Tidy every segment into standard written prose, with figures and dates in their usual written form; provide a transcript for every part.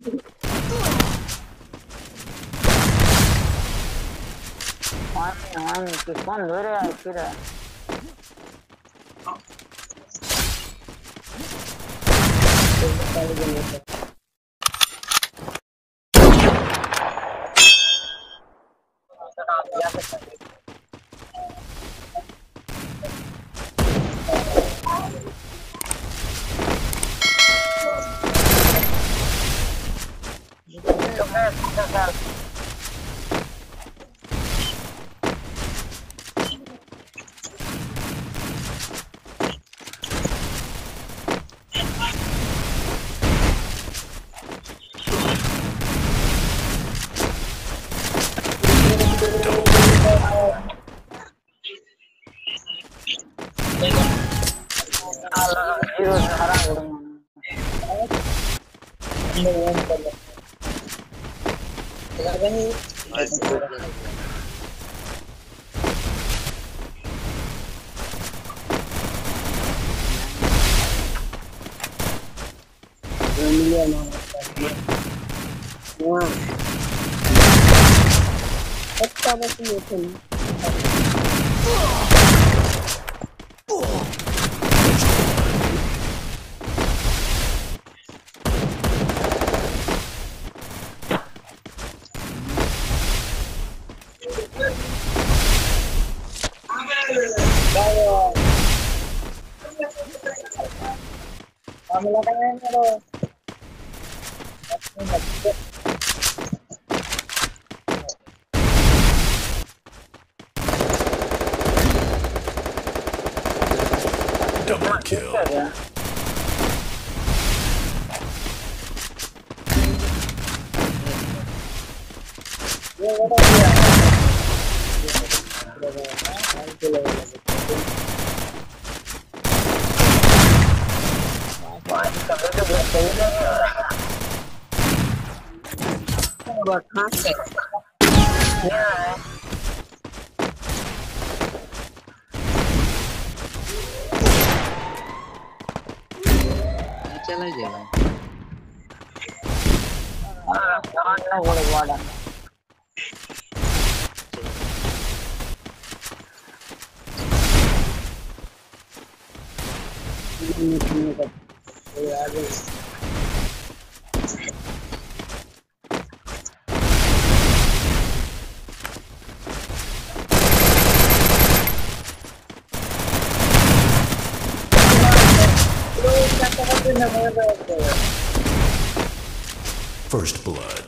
कौन धो रहा है फिर अच्छा बस ये थे Double kill. चला जाएगा First blood.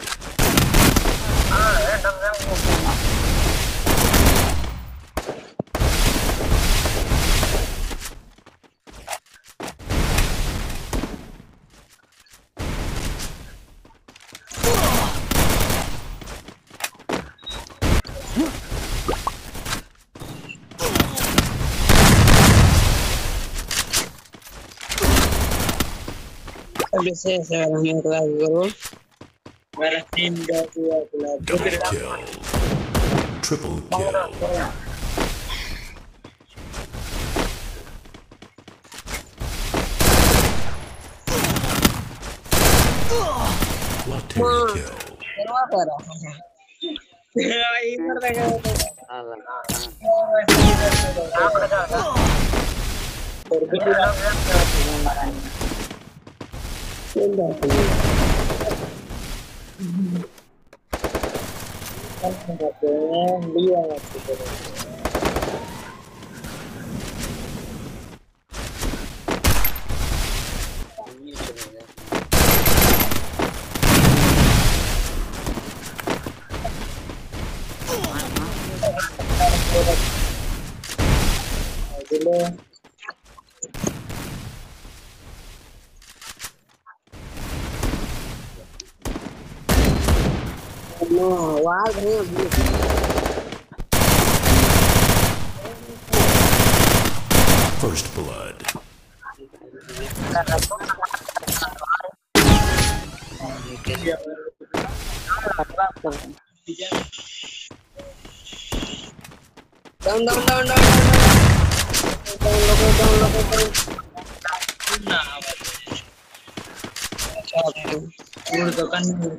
Double kill. Triple kill. Lottery kill. No, wow, First blood. Down. Udah tekan nih.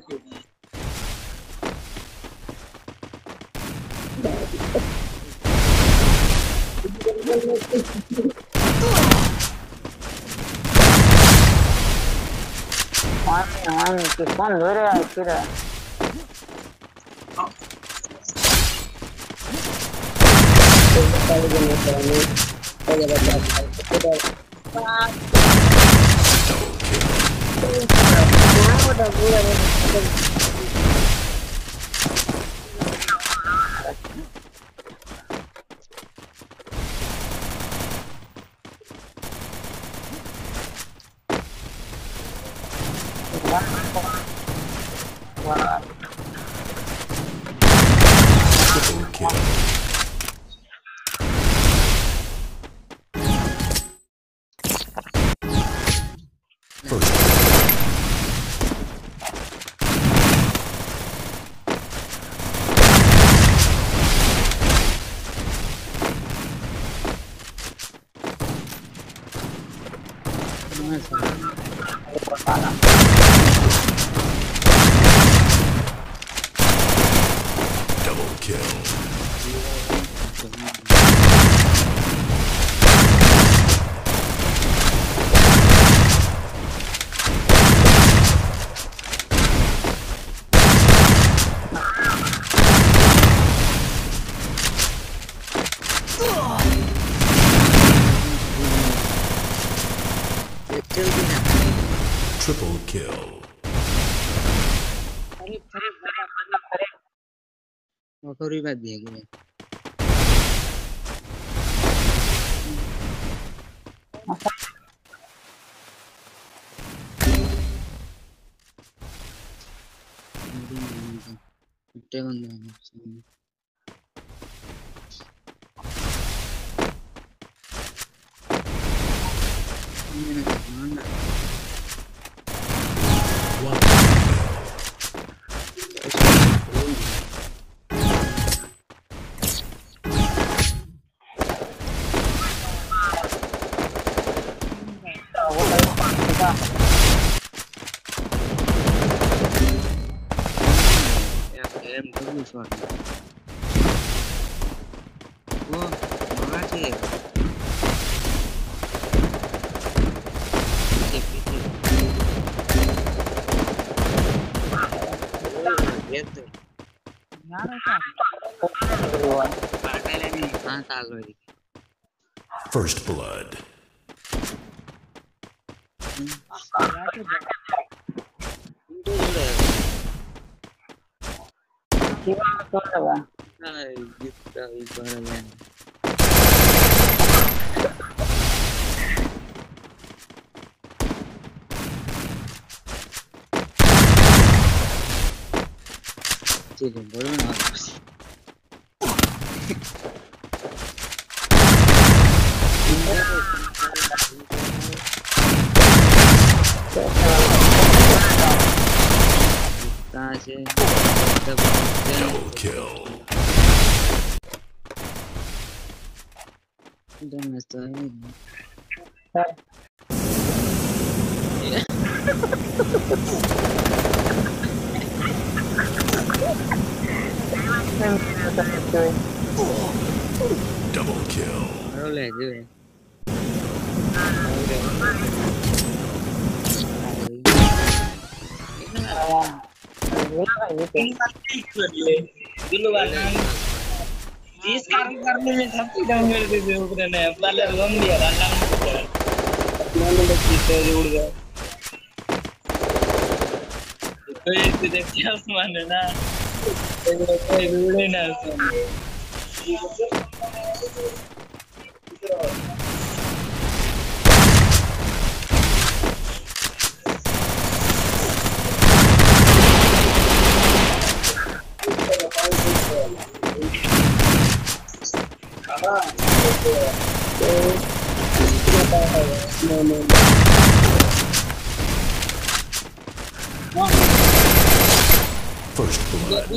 Que cuando era que era Triple kill. First double kill. Triple kill. Motori baat diya gaya. Itte banda hai. Em bagus warna. Oh, makasih. Gitu. First blood. Chile, boleh nak? Double kill. Dan estoy. Double kill. Baru lagi ya. dulu kan di sekarang karena tapi download itu udah nih balar rom dia dalam mana kita udah itu deh siapa mana nah itu udah nah First blood.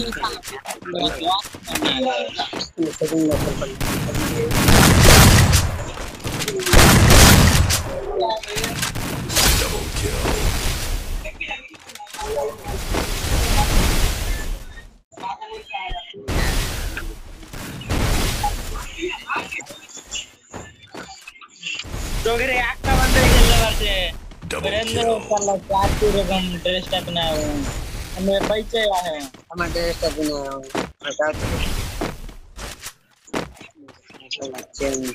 Double kill. তোকে একটা বান্দা খেলতে পারছে Double Barendra kill. পাল্লা চারটি রকম ড্রেসটা পहनाया है हमें परिचय है हमारे सब ना बता दो चेंज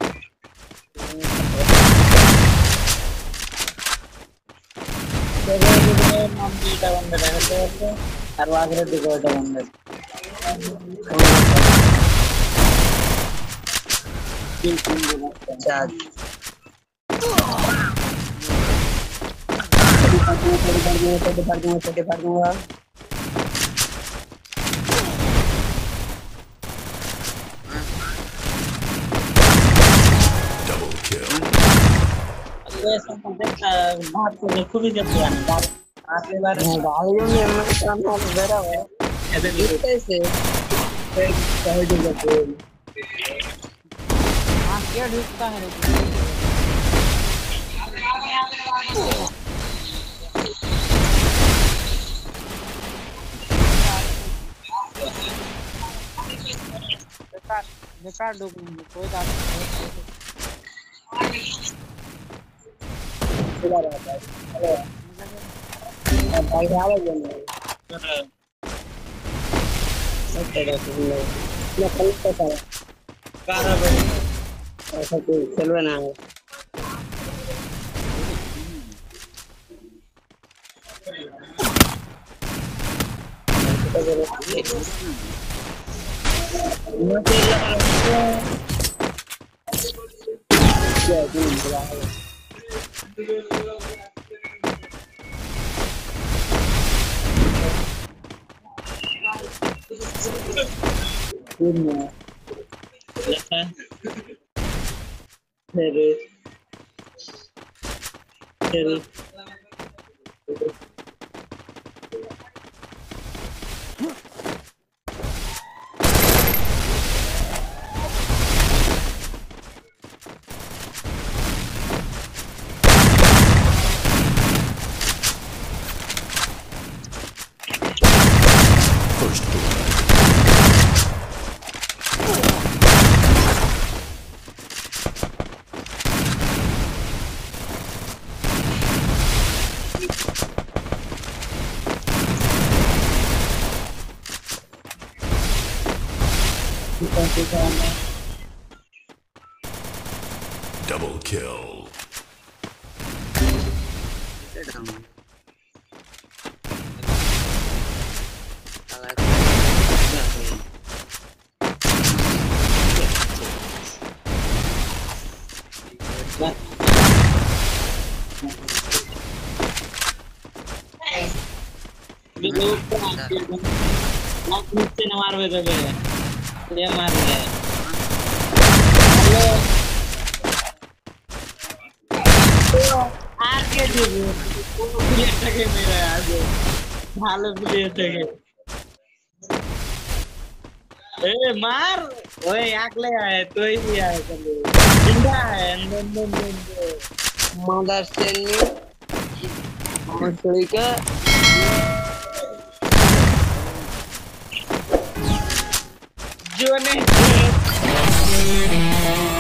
तेरे नाम दीटा बंदा रहते हैं और आगरे दिखोटा बंदा अच्छा पढ़ दूंगा Double kill. ये सब देखता बात को देखो भी जब जाने बात आखिरी बार गाड़ियों में मैं काम कर रहा हूँ ऐसे कैसे कह दूंगा हाँ क्या ढूंढता है बेकार ढूंढ कोई बात नहीं भाई आवे मैं कल तो था कार भाई ऐसा कोई चलवा ना First blood. Double kill. नीचे न मारवे देबे ये मार ले आगे देबे कोनो प्लेयर टके मेरा आगे भालो प्लेयर टके ए मार ओए आगले आए तो ही आए चले जिंदा है अंदर मदर से मछली का जो नहीं